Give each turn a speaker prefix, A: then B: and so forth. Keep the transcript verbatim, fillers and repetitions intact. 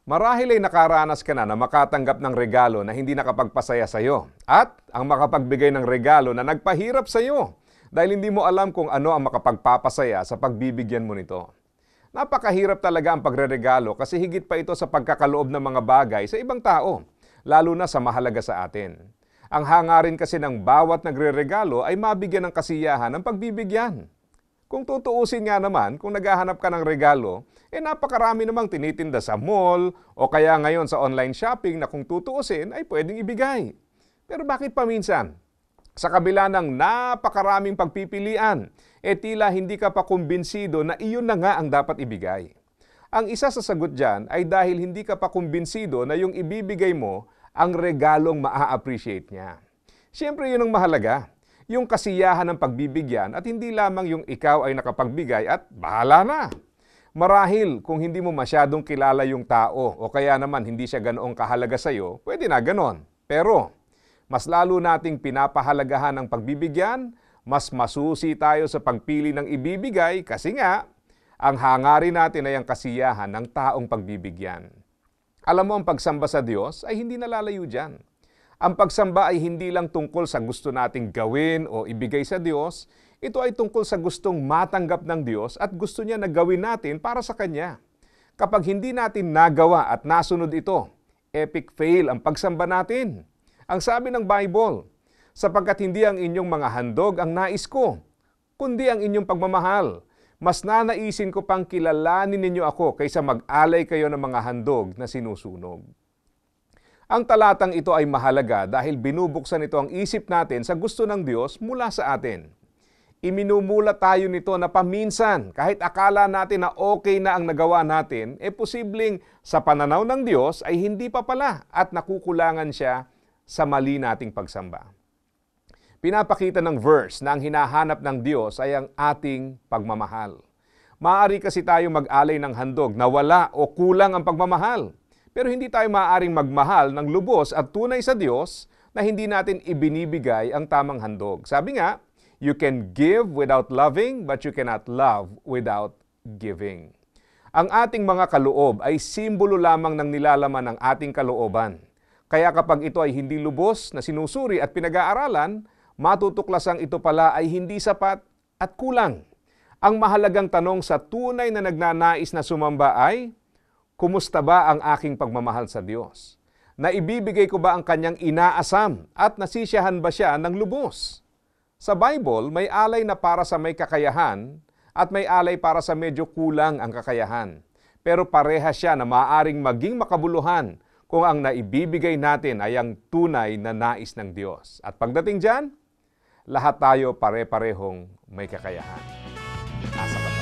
A: Marahil ay nakaranas ka na na makatanggap ng regalo na hindi nakapagpasaya sa iyo at ang makapagbigay ng regalo na nagpahirap sa iyo dahil hindi mo alam kung ano ang makapagpapasaya sa pagbibigyan mo nito. Napakahirap talaga ang pagreregalo kasi higit pa ito sa pagkakaloob ng mga bagay sa ibang tao, lalo na sa mahalaga sa atin. Ang hangarin kasi ng bawat nagreregalo ay mabigyan ng kasiyahan ng pagbibigyan. Kung tutuusin nga naman, kung naghahanap ka ng regalo, eh napakarami namang tinitinda sa mall o kaya ngayon sa online shopping na kung tutuusin ay pwedeng ibigay. Pero bakit paminsan? Sa kabila ng napakaraming pagpipilian, eh tila hindi ka pa kumbinsido na iyon na nga ang dapat ibigay. Ang isa sa sagot dyan ay dahil hindi ka pa kumbinsido na yung ibibigay mo ang regalong maa-appreciate niya. Siyempre yun ang mahalaga. Yung kasiyahan ng pagbibigyan at hindi lamang yung ikaw ay nakapagbigay at bahala na. Marahil kung hindi mo masyadong kilala yung tao o kaya naman hindi siya ganoong kahalaga sa'yo, pwede na ganon. Pero mas lalo nating pinapahalagahan ang pagbibigyan, mas masusi tayo sa pagpili ng ibibigay kasi nga, ang hangarin natin ay ang kasiyahan ng taong pagbibigyan. Alam mo, ang pagsamba sa Diyos ay hindi nalalayo dyan. Ang pagsamba ay hindi lang tungkol sa gusto nating gawin o ibigay sa Diyos, ito ay tungkol sa gustong matanggap ng Diyos at gusto niya na gawin natin para sa Kanya. Kapag hindi natin nagawa at nasunod ito, epic fail ang pagsamba natin. Ang sabi ng Bible, sapagkat hindi ang inyong mga handog ang nais ko, kundi ang inyong pagmamahal. Mas nanaisin ko pang kilalanin ninyo ako kaysa mag-alay kayo ng mga handog na sinusunog. Ang talatang ito ay mahalaga dahil binubuksan ito ang isip natin sa gusto ng Diyos mula sa atin. Iminumula tayo nito na paminsan, kahit akala natin na okay na ang nagawa natin, e eh posibleng sa pananaw ng Diyos ay hindi pa pala at nakukulangan siya sa mali nating pagsamba. Pinapakita ng verse na ang hinahanap ng Diyos ay ang ating pagmamahal. Maaari kasi tayo mag-alay ng handog na wala o kulang ang pagmamahal. Pero hindi tayo maaaring magmahal ng lubos at tunay sa Diyos na hindi natin ibinibigay ang tamang handog. Sabi nga, you can give without loving, but you cannot love without giving. Ang ating mga kaloob ay simbolo lamang ng nilalaman ng ating kalooban. Kaya kapag ito ay hindi lubos na sinusuri at pinag-aaralan, matutuklasang ito pala ay hindi sapat at kulang. Ang mahalagang tanong sa tunay na nagnanais na sumamba ay, kumusta ba ang aking pagmamahal sa Diyos? Naibibigay ko ba ang kanyang inaasam at nasisiyahan ba siya ng lubos? Sa Bible, may alay na para sa may kakayahan at may alay para sa medyo kulang ang kakayahan. Pero pareha siya na maaaring maging makabuluhan kung ang naibibigay natin ay ang tunay na nais ng Diyos. At pagdating dyan, lahat tayo pare-parehong may kakayahan. Asa